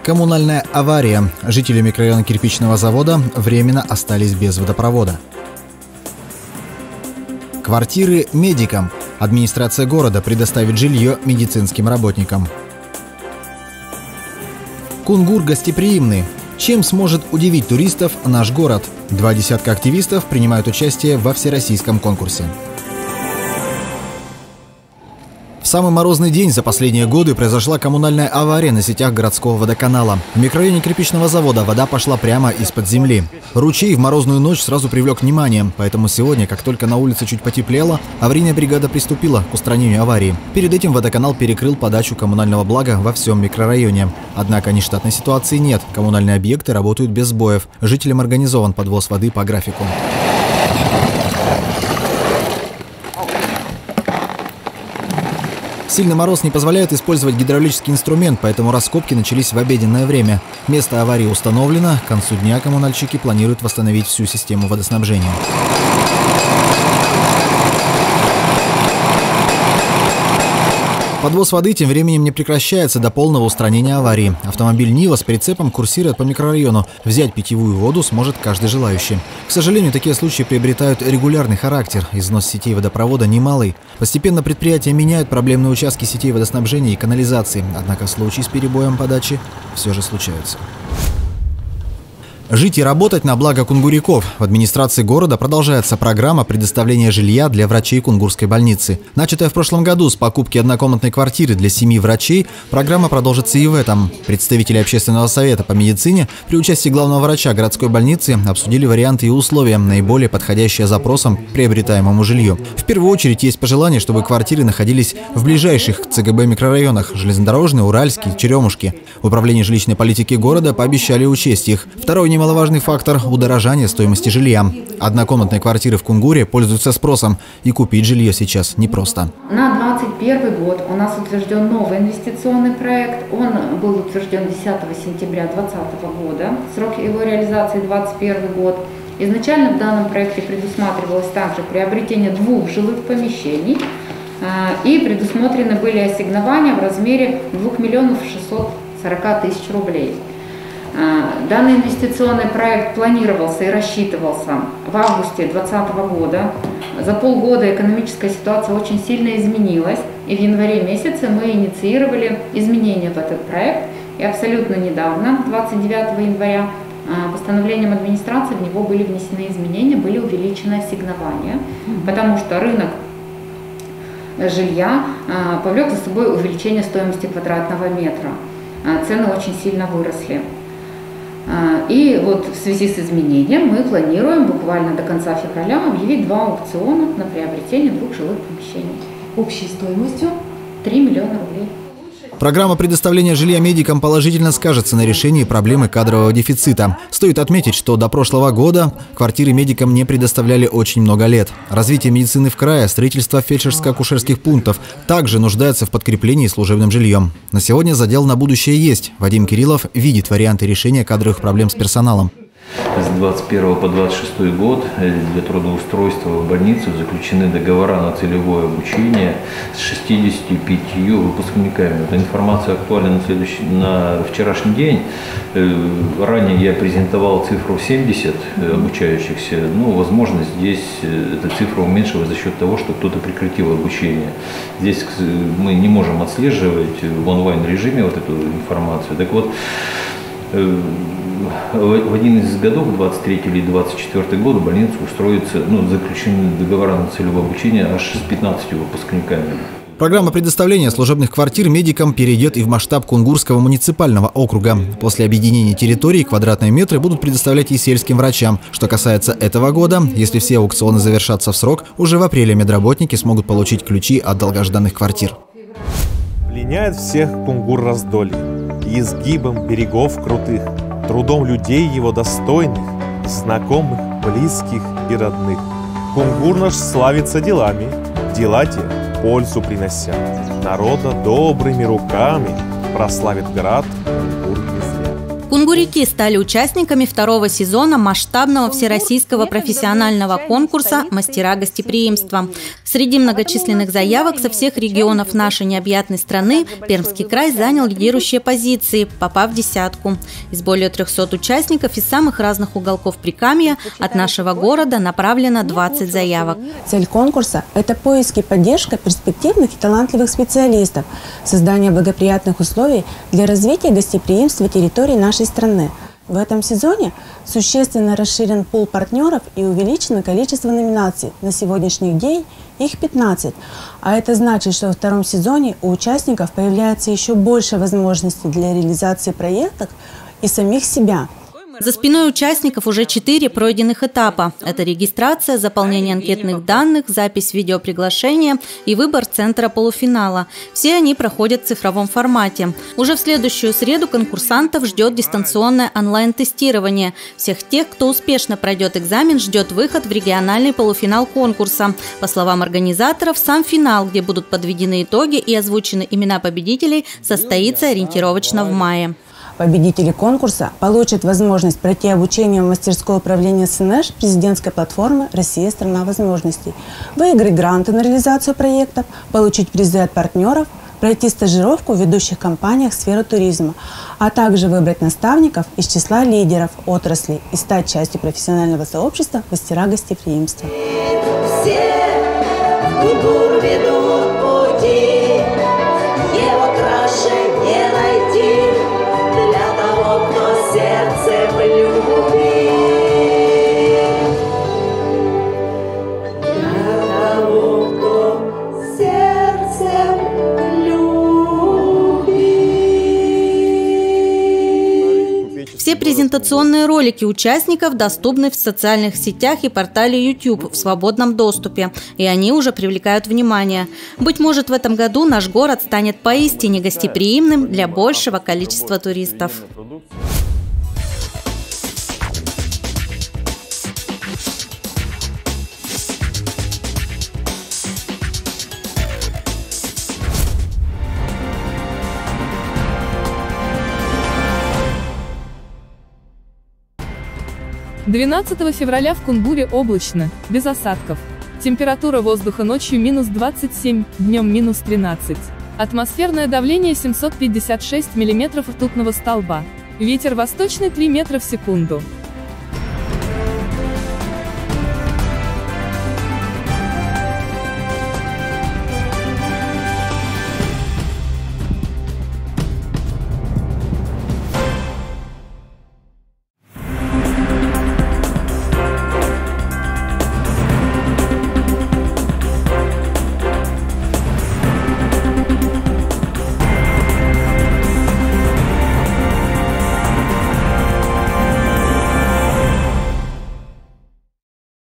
Коммунальная авария. Жители микрорайона кирпичного завода временно остались без водопровода. Квартиры медикам. Администрация города предоставит жилье медицинским работникам. Кунгур гостеприимный. Чем сможет удивить туристов наш город? 20 активистов принимают участие во всероссийском конкурсе. В самый морозный день за последние годы произошла коммунальная авария на сетях городского водоканала. В микрорайоне кирпичного завода вода пошла прямо из-под земли. Ручей в морозную ночь сразу привлек внимание, поэтому сегодня, как только на улице чуть потеплело, аварийная бригада приступила к устранению аварии. Перед этим водоканал перекрыл подачу коммунального блага во всем микрорайоне. Однако нештатной ситуации нет, коммунальные объекты работают без сбоев. Жителям организован подвоз воды по графику. Сильный мороз не позволяет использовать гидравлический инструмент, поэтому раскопки начались в обеденное время. Место аварии установлено. К концу дня коммунальщики планируют восстановить всю систему водоснабжения. Подвоз воды тем временем не прекращается до полного устранения аварии. Автомобиль «Нива» с прицепом курсирует по микрорайону. Взять питьевую воду сможет каждый желающий. К сожалению, такие случаи приобретают регулярный характер. Износ сетей водопровода немалый. Постепенно предприятия меняют проблемные участки сетей водоснабжения и канализации. Однако случаи с перебоем подачи все же случаются. Жить и работать на благо кунгуряков. В администрации города продолжается программа предоставления жилья для врачей Кунгурской больницы. Начатая в прошлом году с покупки однокомнатной квартиры для 7 врачей, программа продолжится и в этом. Представители общественного совета по медицине при участии главного врача городской больницы обсудили варианты и условия, наиболее подходящие запросам к приобретаемому жилью. В первую очередь есть пожелание, чтобы квартиры находились в ближайших к ЦГБ микрорайонах – Железнодорожный, Уральский, Черемушки. В управлении жилищной политики города пообещали учесть их. Второй немаловажный фактор – удорожание стоимости жилья. Однокомнатные квартиры в Кунгуре пользуются спросом, и купить жилье сейчас непросто. На 2021 год у нас утвержден новый инвестиционный проект. Он был утвержден 10 сентября 2020 года. Срок его реализации 2021 год. Изначально в данном проекте предусматривалось также приобретение 2 жилых помещений. И предусмотрены были ассигнования в размере 2 640 000 рублей. Данный инвестиционный проект планировался и рассчитывался в августе 2020 года. За полгода экономическая ситуация очень сильно изменилась, и в январе месяце мы инициировали изменения в этот проект. И абсолютно недавно, 29 января, постановлением администрации в него были внесены изменения, были увеличены ассигнования, потому что рынок жилья повлек за собой увеличение стоимости квадратного метра. Цены очень сильно выросли. И вот в связи с изменением мы планируем буквально до конца февраля объявить 2 аукциона на приобретение 2 жилых помещений. Общей стоимостью 3 миллиона рублей. Программа предоставления жилья медикам положительно скажется на решении проблемы кадрового дефицита. Стоит отметить, что до прошлого года квартиры медикам не предоставляли очень много лет. Развитие медицины в крае, строительство фельдшерско-акушерских пунктов также нуждается в подкреплении служебным жильем. На сегодня задел на будущее есть. Вадим Кириллов видит варианты решения кадровых проблем с персоналом. С 2021 по 2026 год для трудоустройства в больницу заключены договора на целевое обучение с 65 выпускниками. Эта информация актуальна на вчерашний день. Ранее я презентовал цифру 70 обучающихся. Возможно, здесь эта цифра уменьшилась за счет того, что кто-то прекратил обучение. Здесь мы не можем отслеживать в онлайн-режиме вот эту информацию. Так вот, в один из годов, 23 или 24 год, в больницу устроится, заключены договора на целевое обучение аж с 15 выпускниками. Программа предоставления служебных квартир медикам перейдет и в масштаб Кунгурского муниципального округа. После объединения территорий квадратные метры будут предоставлять и сельским врачам. Что касается этого года, если все аукционы завершатся в срок, уже в апреле медработники смогут получить ключи от долгожданных квартир. Пленяет всех Кунгур раздолье, изгибом берегов крутых, трудом людей его достойных, знакомых, близких и родных. Кунгур наш славится делами, дела те пользу приносят. Народа добрыми руками прославит град Кунгур не зря. Кунгуряки стали участниками 2-го сезона масштабного всероссийского профессионального конкурса «Мастера гостеприимства». Среди многочисленных заявок со всех регионов нашей необъятной страны Пермский край занял лидирующие позиции, попав в десятку. Из более 300 участников из самых разных уголков Прикамья от нашего города направлено 20 заявок. Цель конкурса – это поиск и поддержка перспективных и талантливых специалистов, создание благоприятных условий для развития гостеприимства территории нашей страны. В этом сезоне существенно расширен пул партнеров и увеличено количество номинаций. На сегодняшний день их 15. А это значит, что во втором сезоне у участников появляется еще больше возможностей для реализации проектов и самих себя. За спиной участников уже 4 пройденных этапа. Это регистрация, заполнение анкетных данных, запись видеоприглашения и выбор центра полуфинала. Все они проходят в цифровом формате. Уже в следующую среду конкурсантов ждет дистанционное онлайн-тестирование. Всех тех, кто успешно пройдет экзамен, ждет выход в региональный полуфинал конкурса. По словам организаторов, сам финал, где будут подведены итоги и озвучены имена победителей, состоится ориентировочно в мае. Победители конкурса получат возможность пройти обучение в мастерской управления СНЭШ президентской платформы «Россия – страна возможностей», выиграть гранты на реализацию проектов, получить призы от партнеров, пройти стажировку в ведущих компаниях сферы туризма, а также выбрать наставников из числа лидеров отрасли и стать частью профессионального сообщества мастера гостеприимства. Все в Кунгур ведут пути, его краше не найти. Сердце полюбит, для того, кто сердцем любит. Все презентационные ролики участников доступны в социальных сетях и портале YouTube в свободном доступе, и они уже привлекают внимание. Быть может, в этом году наш город станет поистине гостеприимным для большего количества туристов. «12 февраля в Кунгуре облачно, без осадков. Температура воздуха ночью минус 27, днем минус 13. Атмосферное давление 756 миллиметров ртутного столба. Ветер восточный 3 метра в секунду.